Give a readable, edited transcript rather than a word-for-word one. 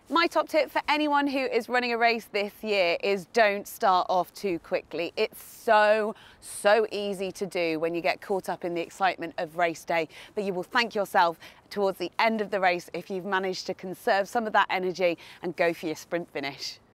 My top tip for anyone who is running a race this year is don't start off too quickly. It's so easy to do when you get caught up in the excitement of race day, but you will thank yourself towards the end of the race if you've managed to conserve some of that energy and go for your sprint finish.